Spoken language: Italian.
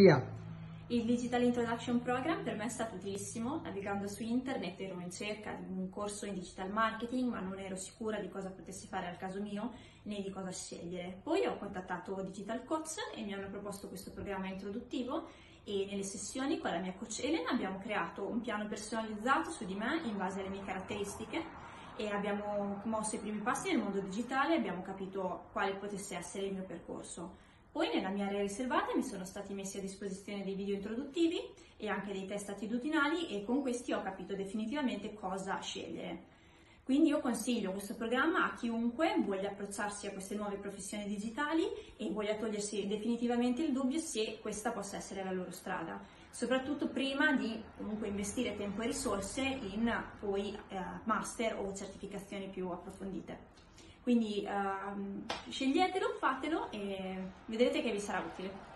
Maria. Il Digital Introduction Program per me è stato utilissimo. Navigando su internet ero in cerca di un corso in digital marketing, ma non ero sicura di cosa potessi fare al caso mio né di cosa scegliere. Poi ho contattato Digital Coach e mi hanno proposto questo programma introduttivo, e nelle sessioni con la mia coach Elena abbiamo creato un piano personalizzato su di me in base alle mie caratteristiche e abbiamo mosso i primi passi nel mondo digitale e abbiamo capito quale potesse essere il mio percorso. Poi nella mia area riservata mi sono stati messi a disposizione dei video introduttivi e anche dei test attitudinali, e con questi ho capito definitivamente cosa scegliere. Quindi io consiglio questo programma a chiunque voglia approcciarsi a queste nuove professioni digitali e voglia togliersi definitivamente il dubbio se questa possa essere la loro strada, soprattutto prima di comunque investire tempo e risorse in poi master o certificazioni più approfondite. Quindi sceglietelo, fatelo e vedrete che vi sarà utile.